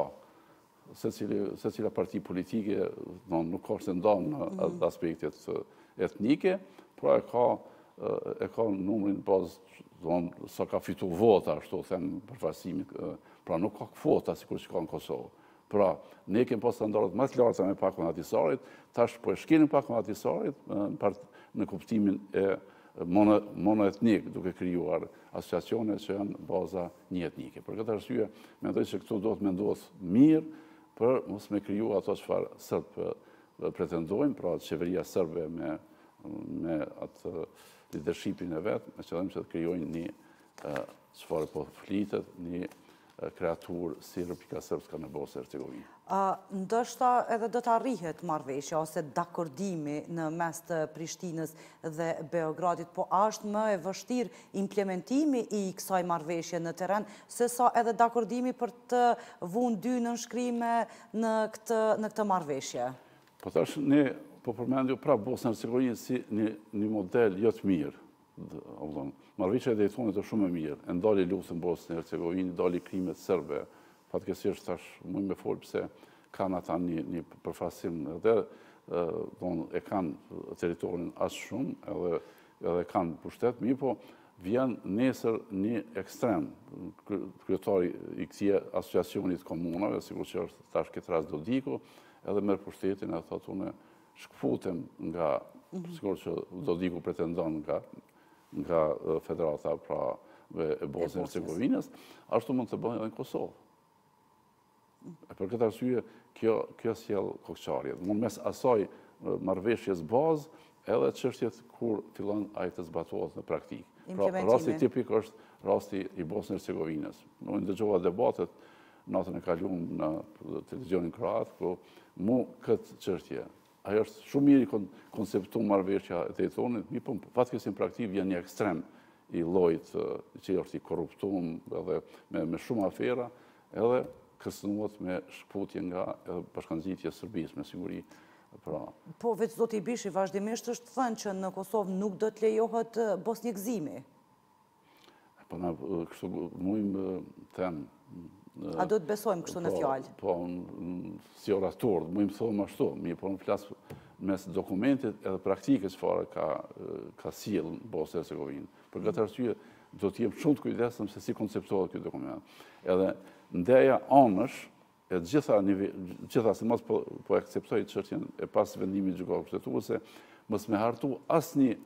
Secila parti politike nuk ka se ndan në aspektet etnike, pra e ka numrin bazë sa ka fitu vota, ashtu them përfaqësimit, pra nuk ka kvota sikur që ka në Kosovë. Pra, ne kemi pas standardet më të larta me pakun e atisarit, tash po e shkelim pakun e atisarit në kuptimin e monoetnik, duke krijuar asociacione që janë baza një etnike. Për këtë arsye, mendoj se këtu do të mendohet mirë për mos me kriju ato çfarë sërt pretendojnë, pra qeveria serbe me atë leadershipin e vetë, me qëllim që të krijojnë një çfarë po flitet, një kreatur si Republika Srpska në Bosnë e Hercegovinë. Ndoshta edhe do të arrihet marrëveshja ose dakordimi në mes të Prishtinës dhe Beogradit, po është më e vështirë implementimi i kësaj marrëveshje në terren, se sa edhe dakordimi për të vënë dy nënshkrime në këtë marrëveshje. Po tash ne po përmendju pra Bosnë e Hercegovinë si një model jo të mirë. Marrëveshja e Daytonit është shumë e mirë. E ndali luftën Bosnë e Hercegovinë, ndali krimet serbe. Fatkeqësisht tash mund me fol pse kanë ata një përfaqësim edhe e kanë territorin as shumë edhe kanë pushtet, mirë po vjen nesër një ekstrem. Kryetari i këtij asociacionit komunave, sikur që është tash këtë rast Dodiku, edhe merr pushtetin e thotë unë shkëputem nga sikur që Dodiku pretendon nga federata pra e Bosnë e Hercegovinës, ashtu mund të bëjë edhe në Kosovë. Për këtë arsye, kjo sjell kokçarje. Mund mes asaj marrëveshjes bazë, edhe çështjet kur fillon ai të zbatohet në praktikë. Pra, rasti tipik është rasti i Bosnë e Hercegovinës. Unë dëgjova debatet natën e kaluar në televizionin kroat, ku mu këtë çështje ajo është shumë mirë konceptu marrëveshja e Daytonit, mi po fatkeqësisht në praktikë vjen një ekstrem i llojit që është i korruptuar edhe me shumë afera, edhe kërcënohet me shkputje nga bashkangjitia e Serbisë me siguri. Po vetë zoti Bishi vazhdimisht është thënë që në Kosovë nuk do të lejohet bosnjekëzimi. Po na kështu mujmë them. A do të besojmë kështu në fjalë? Po si orator, mujmë thonë ashtu, po në flas mes dokumentit edhe praktikës çfarë ka sjell Bosnia e Hercegovinë. Për këtë arsye do të jem shumë të kujdesshëm se si konceptohet ky dokument. Edhe ndeja anësh e gjitha se mos po akceptoj çështjen e pas vendimit gjykatës kushtetuese, mos me hartu asnjë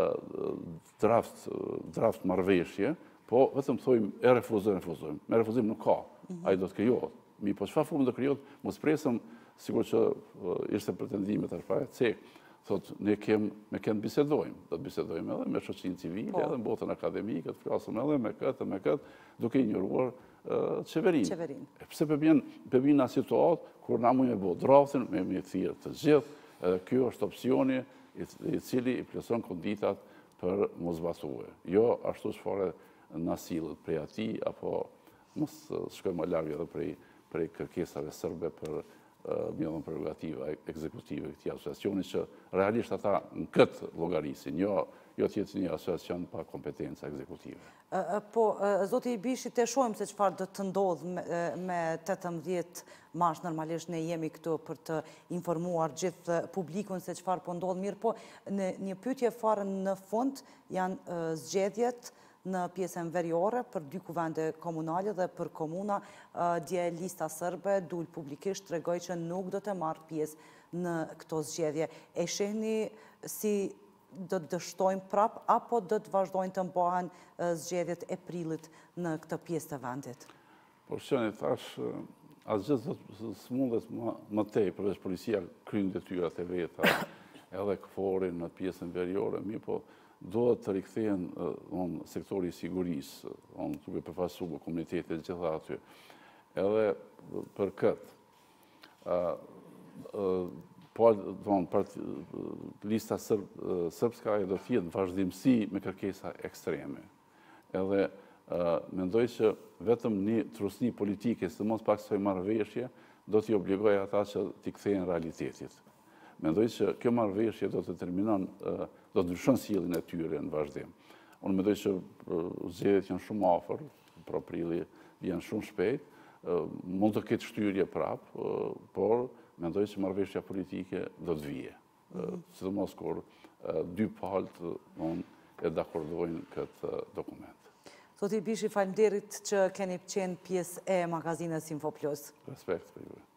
draft marrëveshje, po vetëm thojmë e refuzojmë. Me refuzim nuk ka, ai do të krijohet. Mi po çfarë formë do krijohet, mos presëm, sikur që ishte pretendime tash para cek. Thot, ne kemë bisedojmë. Do të bisedojmë edhe me shoqërinë civile, edhe në botën akademike, të flasim edhe me këtë, duke injoruar qeverinë. Pse përbjen në situatë kur na mujmë bëu draftin me thirrë të gjithë, edhe ky është opsioni i cili i plotson konditat për mos zbatuar. Jo ashtu çfarë na sillet prej atij apo mos shkojmë më larg edhe prej kërkesave serbe për mjellën prerogativa ekzekutive këtij asociacioni që realisht ata në këtë llogarisin, jo tjetë një asociacion pa kompetenca ekzekutive. Po, zoti Bishi, të shohim se çfarë do të ndodhë me 18 mars, normalisht ne jemi këtu për të informuar gjithë publikun se çfarë po ndodh mirë, po në një pyetje fare në fund janë zgjedhjet në pjesën veriore për 2 kuvende komunale dhe për komuna, dje lista serbe dul publikisht tregoj që nuk do të marrë pjesë në këto zgjedhje. E shihni si do të dështojnë prap, apo do të vazhdojnë të mbahen zgjedhjet e prillit në këtë pjesë të vendit? Por shënë, thash, asgjë s'mundet më tej, përveç policia kryen detyrat e veta, edhe KFOR-in në pjesën veriore, po do të rikthehen sektori i sigurisë, duke përfaqësuar komunitetet gjitha aty. Edhe për këtë, lista srpska do të jetë vazhdimsi me kërkesa ekstreme. Edhe mendoj që vetëm një trusni politike, sidomos pak kësaj marrëveshje, do t'i obligojë ata që t'i kthehen realitetit. Mendoj që kjo marrëveshje do të determinon, do të ndryshon sjelljen e tyre në vazhdim. Unë mendoj që zgjedhjet janë shumë afër, për prilli janë shumë shpejt, mund të ketë shtyrje prap, por mendoj që marrëveshja politike do të vijë. Sidomos kur 2 palët e dakordojnë këtë dokument. Zoti Bishi, faleminderit që keni qenë pjesë e magazinës Info Plus. Respekt për ju.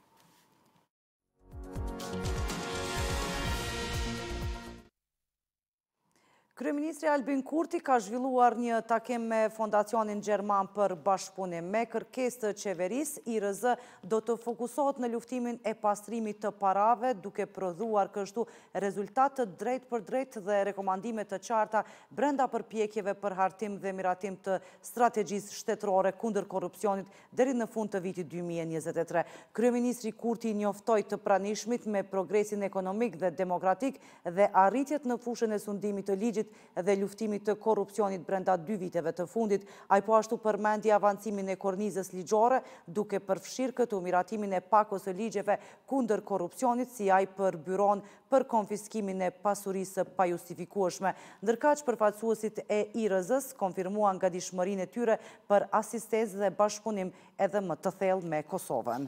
Kryeministri Albin Kurti ka zhvilluar një takim me Fondacionin Gjerman për bashkëpunim. Me kërkesë të qeverisë, IRZ do të fokusohet në luftimin e pastrimit të parave, duke prodhuar kështu rezultat të drejt për drejt dhe rekomandime të qarta brenda përpjekjeve për hartim dhe miratim të strategjisë shtetërore kundër korrupsionit deri në fund të vitit 2023. Kryeministri Kurti njoftoi të pranishmit me progresin ekonomik dhe demokratik dhe arritjet në fushën e sundimit të ligjit dhe luftimit të korrupsionit brenda 2 viteve të fundit. Ai po ashtu përmendi avancimin e kornizës ligjore, duke përfshirë këtu miratimin e pakos së ligjeve kundër korrupsionit, si ai për byron për konfiskimin e pasurisë pajustifikueshme. Ndërkaq përfaqësuesit e IRZ-s konfirmuan gatishmërinë e tyre për asistencë dhe bashkëpunim edhe më të thellë me Kosovën.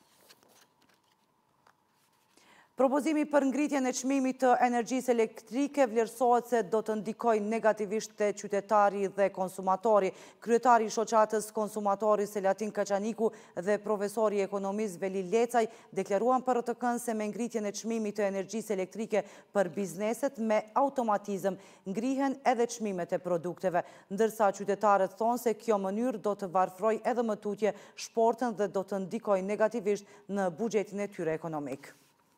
Propozimi për ngritjen e çmimit të energjisë elektrike vlerësohet se do të ndikojë negativisht te qytetari dhe konsumatori. Kryetari i shoqatës konsumatori Selatin Kaçaniku dhe profesori i ekonomisë Veli Lecaj deklaruan për RTK-n se me ngritjen e çmimit të energjisë elektrike për bizneset me automatizëm ngrihen edhe çmimet e produkteve, ndërsa qytetarët thonë se kjo mënyrë do të varfrojë edhe më tutje shportën dhe do të ndikojë negativisht në buxhetin e tyre ekonomik.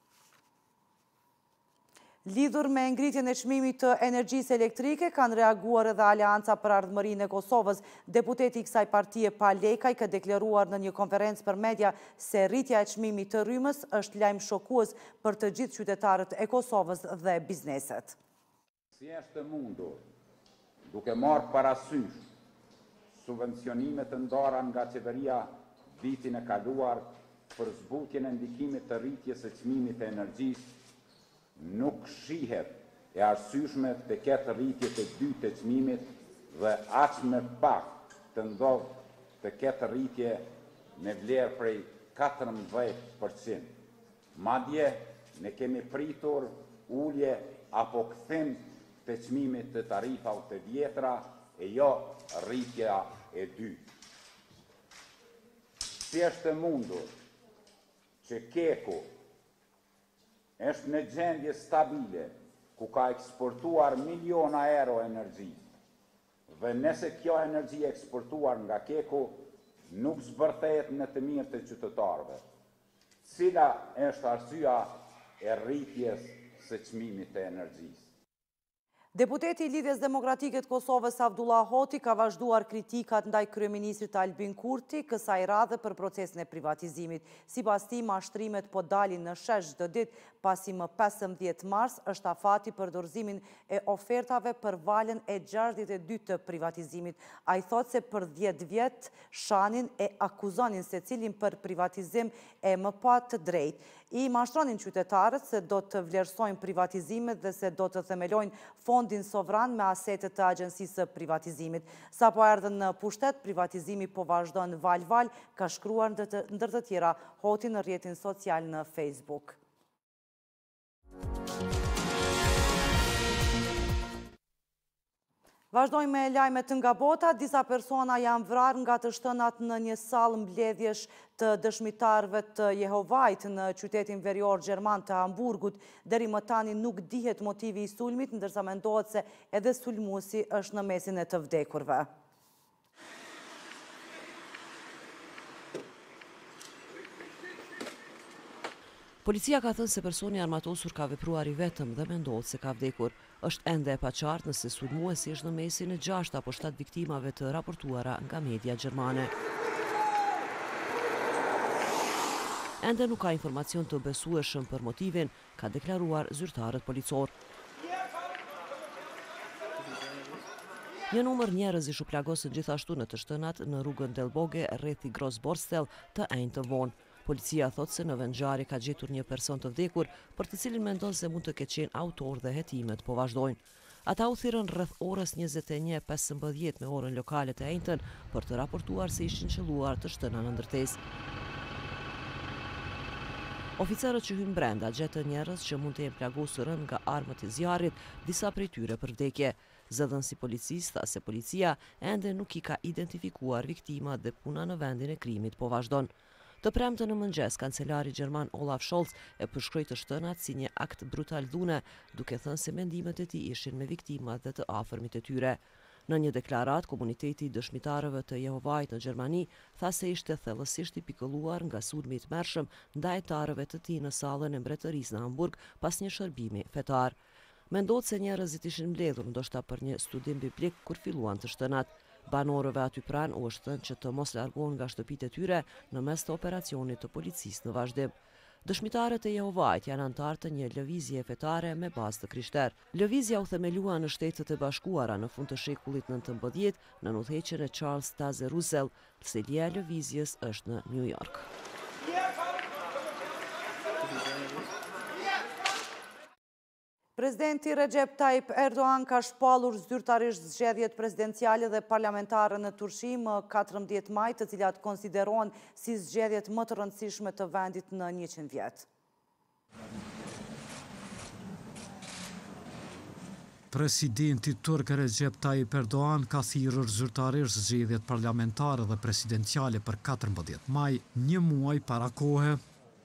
Lidhur me ngritjen e çmimit të energjisë elektrike, kanë reaguar edhe Aleanca për Ardhmërinë e Kosovës. Deputeti i kësaj partie Palekaj ka deklaruar në një konferencë për media se rritja e çmimit të rrymës është lajm shokues për të gjithë qytetarët e Kosovës dhe bizneset. Si është mundur duke marrë parasysh subvencionimet të ndara nga qeveria vitin e kaluar për zbutjen e ndikimit të rritjes së çmimit të energjisë, nuk shihet e arsyeshme të ketë rritje të dytë të çmimit dhe aq më pak të ndodhë të ketë rritje me vlerë prej 14%. Madje ne kemi pritur ulje apo kthim të çmimit të tarifave të vjetra e jo rritja e dytë. Si është mundur që Keku është në gjendje stabile ku ka eksportuar miliona euro energji dhe nëse kjo energji eksportuar nga Keku nuk zbërthehet në të mirë të qytetarëve, cila është arsyeja e rritjes së çmimit të energjisë? Deputeti i Lidhjes Demokratike të Kosovës Abdullah Hoti ka vazhduar kritikat ndaj kryeministrit Albin Kurti kësaj radhe për procesin e privatizimit. Sipas tij, mashtrimet po dalin në shesh çdo ditë, pasi më 15 mars është afati për dorëzimin e ofertave për valën e 62 të privatizimit. Ai thotë se për 10 vjet shanin e akuzonin secilin për privatizim e më pa të drejtë. I mashtronin qytetarët se do të vlerësojnë privatizimet dhe se do të themelojnë fondin sovran me asetet të Agjencisë së Privatizimit. Sa po erdhën në pushtet, privatizimi po vazhdon val-val, ka shkruar ndër të tjera Hoti në rrjetin social në Facebook. Vazhdojmë me lajmet nga bota. Disa persona janë vrarë nga të shtënat në një sallë mbledhjesh të dëshmitarëve të Jehovait në qytetin verior gjerman të Hamburgut. Deri më tani nuk dihet motivi i sulmit, ndërsa mendohet se edhe sulmuesi është në mesin e të vdekurve. Policia ka thënë se personi armatosur ka vepruar i vetëm dhe mendohet se ka vdekur. Është ende e paqartë nëse sulmuesi është në mesin e 6 apo 7 viktimave të raportuara nga media gjermane. Ende nuk ka informacion të besueshëm për motivin, ka deklaruar zyrtarët policor. Një numër njerëz ishu plagosën gjithashtu në të shtënat në rrugën Delboge rrethi Grossborstel të Eindhoven. Policia thotë se në vendngjarje ka gjetur një person të vdekur, për të cilin mendon se mund të ketë qenë autor dhe hetimet po vazhdojnë. Ata u thirrën rreth orës 21:15 me orën lokale të Eindhoven për të raportuar se ishin qelluar të shtëna në ndërtesë. Oficerët që hynë brenda gjetën njerëz që mund të jenë plagosur nga armët e zjarrit, disa prej tyre për vdekje. Zëdhënësi policisë tha se policia ende nuk i ka identifikuar viktimat dhe puna në vendin e krimit po vazhdon. Të premte në mëngjes, kancelari gjerman Olaf Scholz e përshkroi të shtënat si një akt brutal dhune, duke thënë se mendimet e tij ishin me viktimat dhe të afërmit e tyre. Në një deklarat, komuniteti i dëshmitarëve të Jehovait në Gjermani tha se ishte thellësisht i pikëlluar nga sulmi i tmerrshëm ndaj hetarëve të tij në sallën e mbretërisë në Hamburg pas një shërbimi fetar. Mendohet se njerëzit ishin mbledhur ndoshta për një studim biblik kur filluan të shtënat. Banorëve aty pranë u është thënë që të mos largohen nga shtëpitë e tyre në mes të operacionit të policisë në vazhdim. Dëshmitarët e Jehovait janë antarë të një lëvizje fetare me bazë të krishter. Lëvizja u themelua në Shtetet e Bashkuara në fund të shekullit 19 në udhëheqjen e Charles Taze Russell, selia e lëvizjes është në New York. Presidenti Recep Tayyip Erdogan ka shpallur zyrtarisht zgjedhjet presidenciale dhe parlamentare në Turqi më 14 maj, të cilat konsiderohen si zgjedhjet më të rëndësishme të vendit në 100 vjet. Presidenti turk Recep Tayyip Erdogan ka thirrur zyrtarisht zgjedhjet parlamentare dhe presidenciale për 14 maj, një muaj para kohe.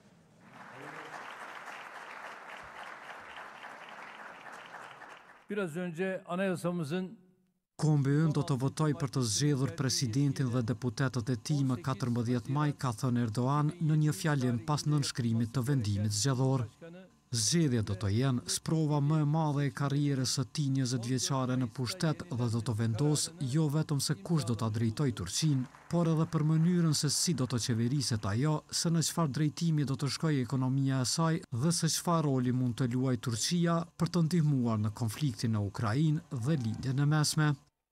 Biraz önce anayasamızın Kombi ynë do të votoj për të zgjedhur presidentin dhe deputetët e tij më 14 maj, ka thënë Erdogan në një fjalim pas nënshkrimit të vendimit zgjedhor. Zgjedhjet do të jenë sprova më e madhe e karrierës së tij 20 vjeçare në pushtet dhe do të vendosë jo vetëm se kush do ta drejtojë Turqinë, por edhe për mënyrën se si do të qeveriset ajo, se në çfarë drejtimi do të shkojë ekonomia e saj dhe se çfarë roli mund të luajë Turqia për të ndihmuar në konfliktin në Ukrainë dhe lindjen e mesme.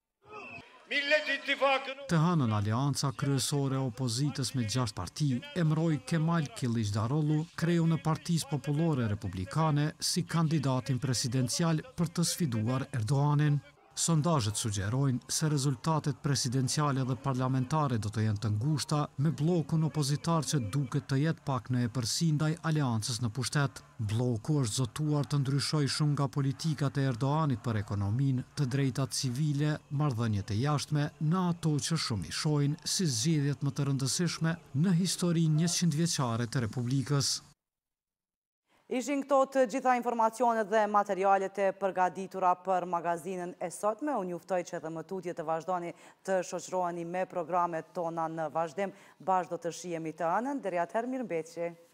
Të hënën alianca kryesore e opozitës me 6 parti, emroi Kemal Kılıçdaroğlu kreu në Partisë Popullore Republikane si kandidatin presidencial për të sfiduar Erdoganin. Sondazhet sugjerojnë se rezultatet presidenciale dhe parlamentare do të jenë të ngushta me bllokun opozitar që duket të jetë pak në epërsi ndaj aleancës në pushtet. Bloku është zotuar të ndryshojë shumë nga politikat e Erdoganit për ekonominë, të drejtat civile, marrëdhëniet e jashtme, në ato që shumë i shohin si zgjedhjet më të rëndësishme në historinë 100-vjeçare të Republikës. Ishin këto të gjitha informacionet dhe materialet e përgatitura për magazinën e sotme. Unë juftoj që edhe më tutje të vazhdoni të shoqëroheni me programet tona në vazhdim. Bashkë do të shihemi të hënën. Deri atëherë, mirëmbëjtje.